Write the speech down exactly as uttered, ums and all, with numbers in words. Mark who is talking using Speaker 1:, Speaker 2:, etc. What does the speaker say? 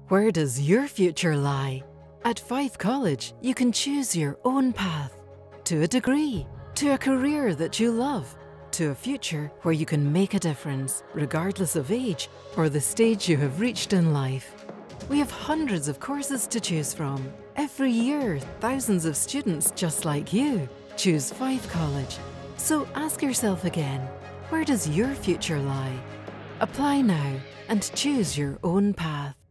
Speaker 1: Where does your future lie? At Fife College, you can choose your own path. To a degree, to a career that you love, to a future where you can make a difference, regardless of age or the stage you have reached in life. We have hundreds of courses to choose from. Every year, thousands of students just like you choose Fife College. So ask yourself again, where does your future lie? Apply now and choose your own path.